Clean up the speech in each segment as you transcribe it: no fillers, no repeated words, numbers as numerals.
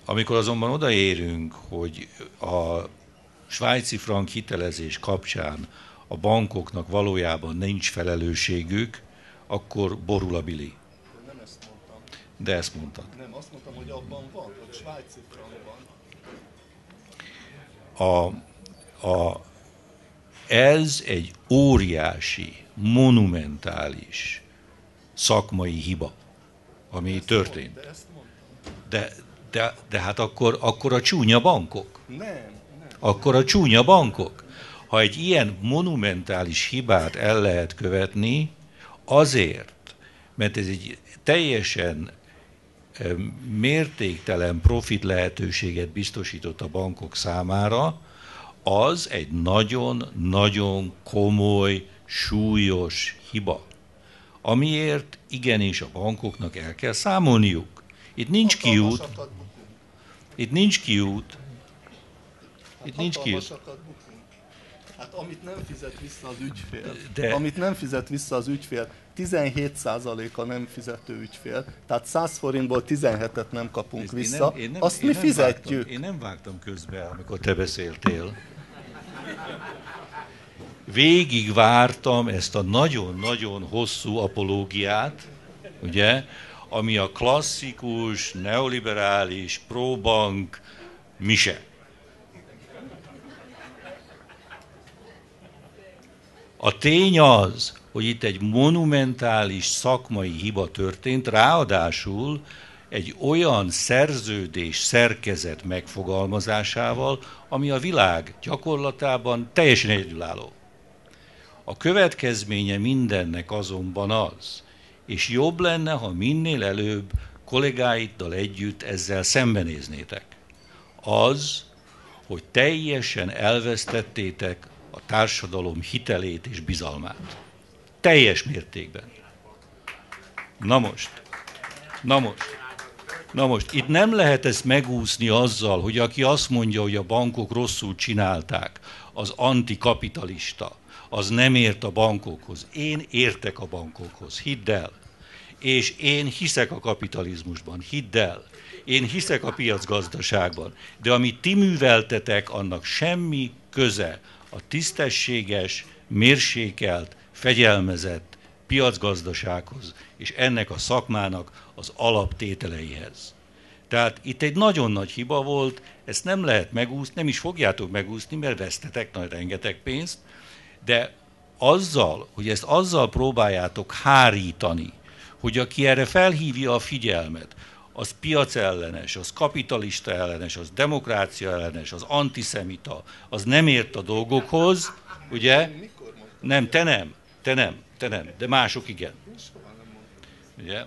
Amikor azonban odaérünk, hogy a svájci frank hitelezés kapcsán a bankoknak valójában nincs felelősségük, akkor borul a bili. Nem ezt mondtam. De ezt mondtad. Nem, azt mondtam, hogy abban van, hogy svájci frankban. Ez egy óriási, monumentális szakmai hiba, ami történt. De ezt mondtam. De hát akkor a csúnya bankok. Nem. Akkor a csúnya bankok. Ha egy ilyen monumentális hibát el lehet követni, azért, mert ez egy teljesen mértéktelen profit lehetőséget biztosított a bankok számára, az egy nagyon-nagyon komoly, súlyos hiba, amiért igenis a bankoknak el kell számolniuk. Itt nincs kiút. Itt nincs kiút. Itt nincs kiút. Hát amit nem fizet vissza az ügyfél, De... amit nem fizet vissza az ügyfél, 17%-a nem fizető ügyfél, tehát 100 forintból 17-et nem kapunk vissza, azt mi fizetjük. Én nem vágtam közbe, amikor te beszéltél. Végig vártam ezt a nagyon-nagyon hosszú apológiát, ugye, ami a klasszikus, neoliberális, próbank mise. A tény az, hogy itt egy monumentális szakmai hiba történt, ráadásul egy olyan szerződés szerkezet megfogalmazásával, ami a világ gyakorlatában teljesen egyedülálló. A következménye mindennek azonban az, és jobb lenne, ha minél előbb kollégáiddal együtt ezzel szembenéznétek, az, hogy teljesen elvesztettétek a társadalom hitelét és bizalmát. Teljes mértékben. Na most, itt nem lehet ezt megúszni azzal, hogy aki azt mondja, hogy a bankok rosszul csinálták, az antikapitalista, az nem ért a bankokhoz. Én értek a bankokhoz, hidd el. És én hiszek a kapitalizmusban, hidd el. Én hiszek a piacgazdaságban. De amit ti műveltetek, annak semmi köze a tisztességes, mérsékelt, fegyelmezett piacgazdasághoz, és ennek a szakmának az alaptételeihez. Tehát itt egy nagyon nagy hiba volt, ezt nem lehet megúszni, nem is fogjátok megúszni, mert vesztetek nagy rengeteg pénzt, de azzal, hogy ezt azzal próbáljátok hárítani, hogy aki erre felhívja a figyelmet, az piacellenes, az kapitalista ellenes, az demokrácia ellenes, az antiszemita, az nem ért a dolgokhoz, ugye? Nem, te nem, de mások igen. Ugye?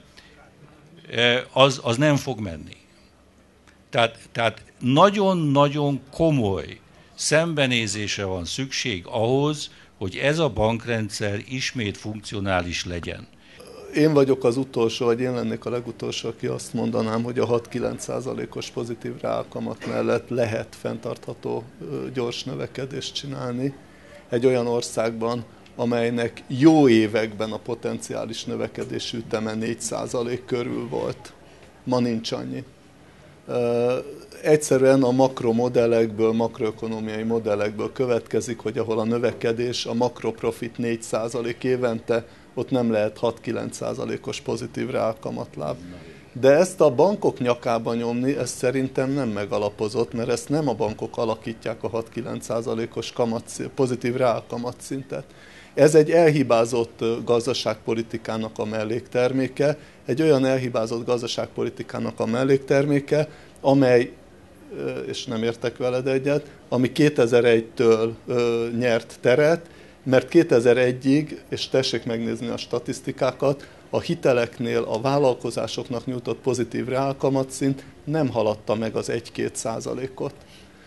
Az nem fog menni. Tehát nagyon-nagyon komoly szembenézésre van szükség ahhoz, hogy ez a bankrendszer ismét funkcionális legyen. Én vagyok az utolsó, vagy én lennék a legutolsó, aki azt mondanám, hogy a 6-9%-os pozitív reálkamat mellett lehet fenntartható gyors növekedést csinálni egy olyan országban, amelynek jó években a potenciális növekedési üteme 4% körül volt. Ma nincs annyi. Egyszerűen a makromodellekből, makroökonómiai modellekből következik, hogy ahol a növekedés, a makroprofit 4% évente, ott nem lehet 6-9%-os pozitív reálkamatláb. De ezt a bankok nyakába nyomni, ez szerintem nem megalapozott, mert ezt nem a bankok alakítják a 6-9%-os pozitív reálkamatszintet. Ez egy elhibázott gazdaságpolitikának a mellékterméke, egy olyan elhibázott gazdaságpolitikának a mellékterméke, amely, és nem értek veled egyet, ami 2001-től nyert teret, mert 2001-ig, és tessék megnézni a statisztikákat, a hiteleknél a vállalkozásoknak nyújtott pozitív reálkamatszint nem haladta meg az 1-2%-ot.